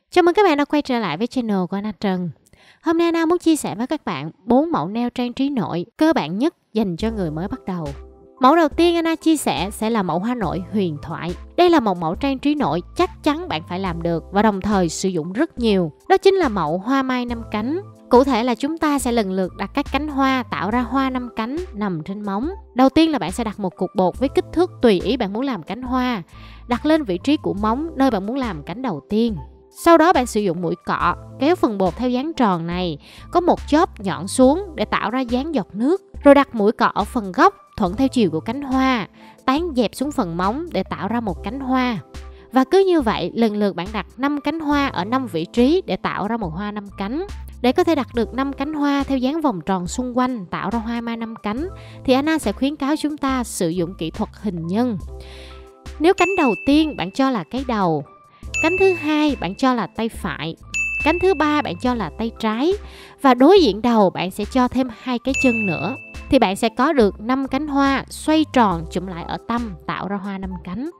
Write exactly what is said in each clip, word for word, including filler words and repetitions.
Chào mừng các bạn đã quay trở lại với channel của Anna Trần. Hôm nay Anna muốn chia sẻ với các bạn bốn mẫu nail trang trí nội cơ bản nhất dành cho người mới bắt đầu. Mẫu đầu tiên Anna chia sẻ sẽ là mẫu hoa nội huyền thoại. Đây là một mẫu trang trí nội chắc chắn bạn phải làm được và đồng thời sử dụng rất nhiều. Đó chính là mẫu hoa mai năm cánh. Cụ thể là chúng ta sẽ lần lượt đặt các cánh hoa tạo ra hoa năm cánh nằm trên móng. Đầu tiên là bạn sẽ đặt một cục bột với kích thước tùy ý bạn muốn làm cánh hoa, đặt lên vị trí của móng nơi bạn muốn làm cánh đầu tiên. Sau đó bạn sử dụng mũi cọ kéo phần bột theo dáng tròn này, có một chóp nhọn xuống để tạo ra dáng giọt nước, rồi đặt mũi cọ ở phần góc thuận theo chiều của cánh hoa, tán dẹp xuống phần móng để tạo ra một cánh hoa. Và cứ như vậy lần lượt bạn đặt năm cánh hoa ở năm vị trí để tạo ra một hoa năm cánh. Để có thể đặt được năm cánh hoa theo dáng vòng tròn xung quanh tạo ra hoa mai năm cánh thì Anna sẽ khuyến cáo chúng ta sử dụng kỹ thuật hình nhân. Nếu cánh đầu tiên bạn cho là cái đầu, cánh thứ hai bạn cho là tay phải, cánh thứ ba bạn cho là tay trái và đối diện đầu bạn sẽ cho thêm hai cái chân nữa, thì bạn sẽ có được năm cánh hoa xoay tròn chụm lại ở tâm tạo ra hoa năm cánh.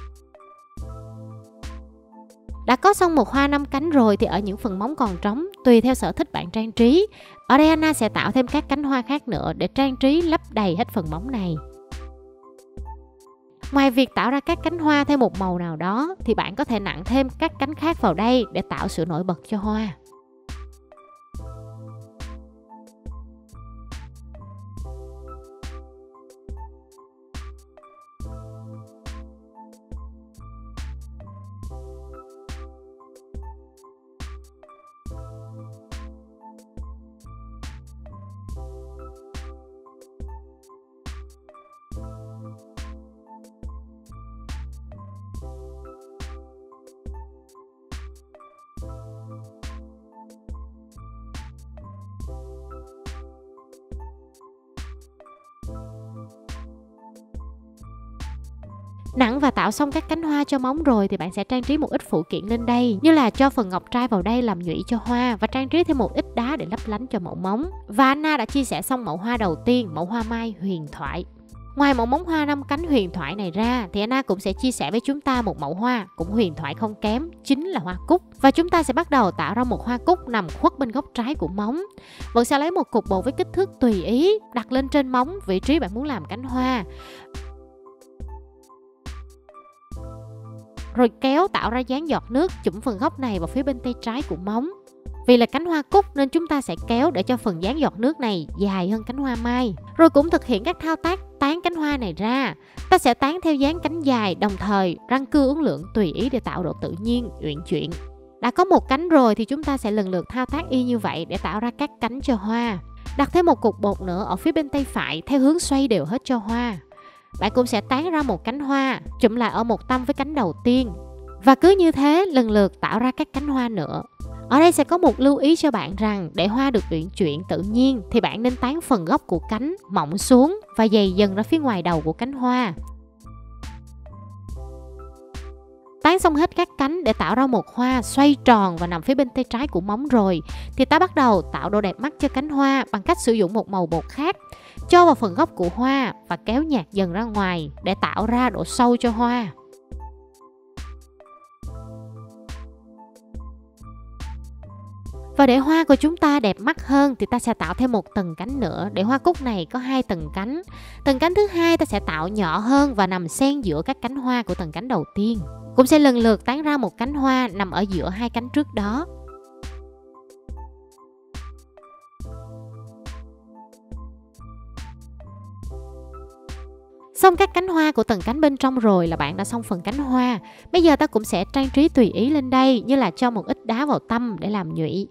Đã có xong một hoa năm cánh rồi thì ở những phần móng còn trống, tùy theo sở thích bạn trang trí, ở đây Anna sẽ tạo thêm các cánh hoa khác nữa để trang trí lấp đầy hết phần móng này. Ngoài việc tạo ra các cánh hoa theo một màu nào đó thì bạn có thể nặng thêm các cánh khác vào đây để tạo sự nổi bật cho hoa. Nặng và tạo xong các cánh hoa cho móng rồi thì bạn sẽ trang trí một ít phụ kiện lên đây, như là cho phần ngọc trai vào đây làm nhụy cho hoa và trang trí thêm một ít đá để lấp lánh cho mẫu móng. Và Anna đã chia sẻ xong mẫu hoa đầu tiên, mẫu hoa mai huyền thoại. Ngoài mẫu móng hoa năm cánh huyền thoại này ra thì Anna cũng sẽ chia sẻ với chúng ta một mẫu hoa cũng huyền thoại không kém, chính là hoa cúc. Và chúng ta sẽ bắt đầu tạo ra một hoa cúc nằm khuất bên góc trái của móng. Vẫn sẽ lấy một cục bột với kích thước tùy ý, đặt lên trên móng vị trí bạn muốn làm cánh hoa, rồi kéo tạo ra dáng giọt nước chụm phần góc này vào phía bên tay trái của móng. Vì là cánh hoa cúc nên chúng ta sẽ kéo để cho phần dáng giọt nước này dài hơn cánh hoa mai. Rồi cũng thực hiện các thao tác tán cánh hoa này ra. Ta sẽ tán theo dáng cánh dài, đồng thời răng cưa uốn lượn tùy ý để tạo độ tự nhiên, uyển chuyển. Đã có một cánh rồi thì chúng ta sẽ lần lượt thao tác y như vậy để tạo ra các cánh cho hoa. Đặt thêm một cục bột nữa ở phía bên tay phải theo hướng xoay đều hết cho hoa. Bạn cũng sẽ tán ra một cánh hoa chụm lại ở một tâm với cánh đầu tiên. Và cứ như thế lần lượt tạo ra các cánh hoa nữa. Ở đây sẽ có một lưu ý cho bạn rằng để hoa được uyển chuyển tự nhiên thì bạn nên tán phần gốc của cánh mỏng xuống và dày dần ra phía ngoài đầu của cánh hoa. Tán xong hết các cánh để tạo ra một hoa xoay tròn và nằm phía bên tay trái của móng rồi thì ta bắt đầu tạo độ đẹp mắt cho cánh hoa bằng cách sử dụng một màu bột khác, cho vào phần gốc của hoa và kéo nhạt dần ra ngoài để tạo ra độ sâu cho hoa. Và để hoa của chúng ta đẹp mắt hơn thì ta sẽ tạo thêm một tầng cánh nữa. Để hoa cúc này có hai tầng cánh. Tầng cánh thứ hai ta sẽ tạo nhỏ hơn và nằm xen giữa các cánh hoa của tầng cánh đầu tiên. Cũng sẽ lần lượt tán ra một cánh hoa nằm ở giữa hai cánh trước đó. Xong các cánh hoa của tầng cánh bên trong rồi là bạn đã xong phần cánh hoa. Bây giờ ta cũng sẽ trang trí tùy ý lên đây, như là cho một ít đá vào tâm để làm nhụy.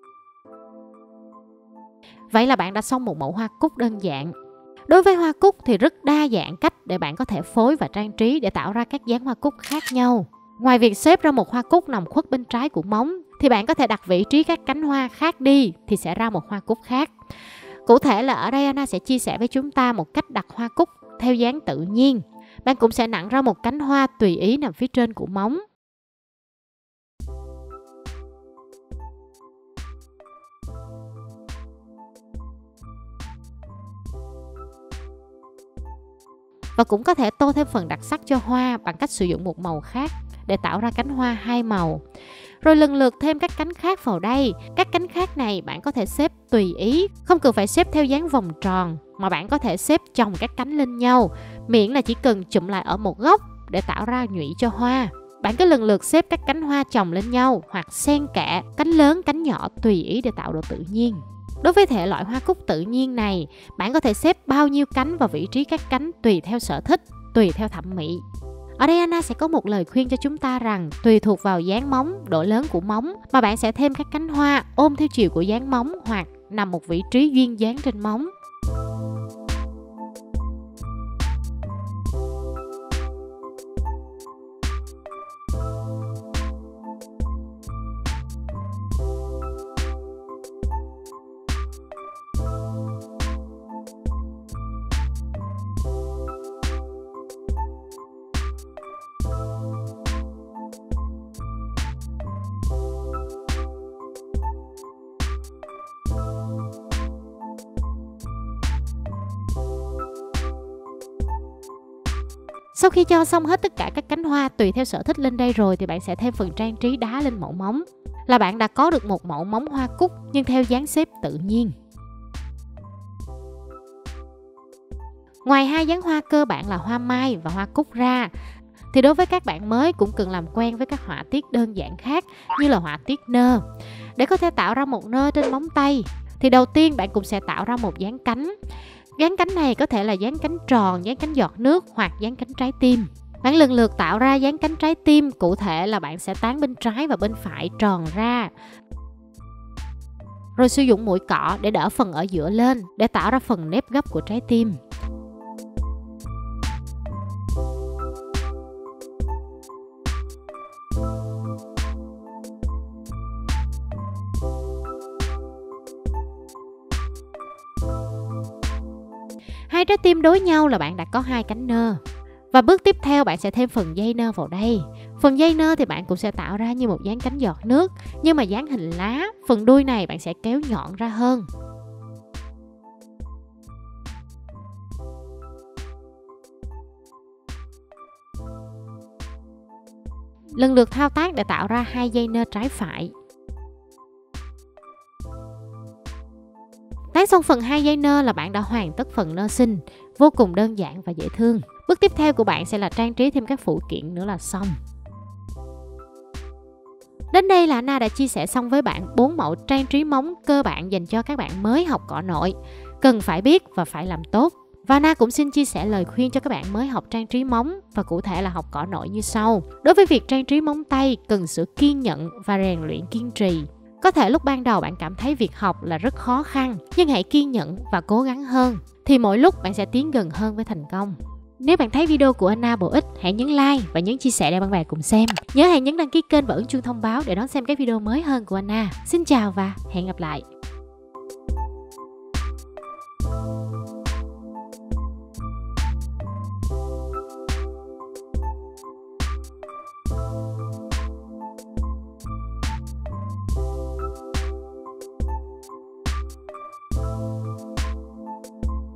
Vậy là bạn đã xong một mẫu hoa cúc đơn giản. Đối với hoa cúc thì rất đa dạng cách để bạn có thể phối và trang trí để tạo ra các dáng hoa cúc khác nhau. Ngoài việc xếp ra một hoa cúc nằm khuất bên trái của móng thì bạn có thể đặt vị trí các cánh hoa khác đi thì sẽ ra một hoa cúc khác. Cụ thể là ở đây Anna sẽ chia sẻ với chúng ta một cách đặt hoa cúc theo dáng tự nhiên. Bạn cũng sẽ nặn ra một cánh hoa tùy ý nằm phía trên của móng. Và cũng có thể tô thêm phần đặc sắc cho hoa bằng cách sử dụng một màu khác để tạo ra cánh hoa hai màu. rồi lần lượt thêm các cánh khác vào đây. Các cánh khác này bạn có thể xếp tùy ý, không cần phải xếp theo dáng vòng tròn, mà bạn có thể xếp chồng các cánh lên nhau, miễn là chỉ cần chụm lại ở một góc để tạo ra nhụy cho hoa. Bạn cứ lần lượt xếp các cánh hoa chồng lên nhau hoặc xen kẽ cánh lớn cánh nhỏ tùy ý để tạo độ tự nhiên. Đối với thể loại hoa cúc tự nhiên này, bạn có thể xếp bao nhiêu cánh vào vị trí các cánh tùy theo sở thích, tùy theo thẩm mỹ. Ở đây Anna sẽ có một lời khuyên cho chúng ta rằng tùy thuộc vào dáng móng, độ lớn của móng mà bạn sẽ thêm các cánh hoa ôm theo chiều của dáng móng hoặc nằm một vị trí duyên dáng trên móng. Sau khi cho xong hết tất cả các cánh hoa tùy theo sở thích lên đây rồi thì bạn sẽ thêm phần trang trí đá lên mẫu móng. Là bạn đã có được một mẫu móng hoa cúc nhưng theo dáng xếp tự nhiên. Ngoài hai dáng hoa cơ bản là hoa mai và hoa cúc ra, thì đối với các bạn mới cũng cần làm quen với các họa tiết đơn giản khác như là họa tiết nơ. Để có thể tạo ra một nơ trên móng tay thì đầu tiên bạn cũng sẽ tạo ra một dáng cánh. Dáng cánh này có thể là dáng cánh tròn, dáng cánh giọt nước hoặc dáng cánh trái tim. Bạn lần lượt tạo ra dáng cánh trái tim, cụ thể là bạn sẽ tán bên trái và bên phải tròn ra. Rồi sử dụng mũi cọ để đỡ phần ở giữa lên để tạo ra phần nếp gấp của trái tim. Hai trái tim đối nhau là bạn đã có hai cánh nơ. Và bước tiếp theo bạn sẽ thêm phần dây nơ vào đây. Phần dây nơ thì bạn cũng sẽ tạo ra như một dáng cánh giọt nước, nhưng mà dáng hình lá. Phần đuôi này bạn sẽ kéo nhọn ra hơn. Lần lượt thao tác để tạo ra hai dây nơ trái phải. Tán xong phần hai dây nơ là bạn đã hoàn tất phần nơ sinh, vô cùng đơn giản và dễ thương. Bước tiếp theo của bạn sẽ là trang trí thêm các phụ kiện nữa là xong. Đến đây là Anna đã chia sẻ xong với bạn bốn mẫu trang trí móng cơ bản dành cho các bạn mới học cọ nội, cần phải biết và phải làm tốt. Và Anna cũng xin chia sẻ lời khuyên cho các bạn mới học trang trí móng và cụ thể là học cọ nội như sau. Đối với việc trang trí móng tay cần sự kiên nhẫn và rèn luyện kiên trì. Có thể lúc ban đầu bạn cảm thấy việc học là rất khó khăn, nhưng hãy kiên nhẫn và cố gắng hơn, thì mỗi lúc bạn sẽ tiến gần hơn với thành công. Nếu bạn thấy video của Anna bổ ích, hãy nhấn like và nhấn chia sẻ để bạn bè cùng xem. Nhớ hãy nhấn đăng ký kênh và ấn chuông thông báo để đón xem các video mới hơn của Anna. Xin chào và hẹn gặp lại!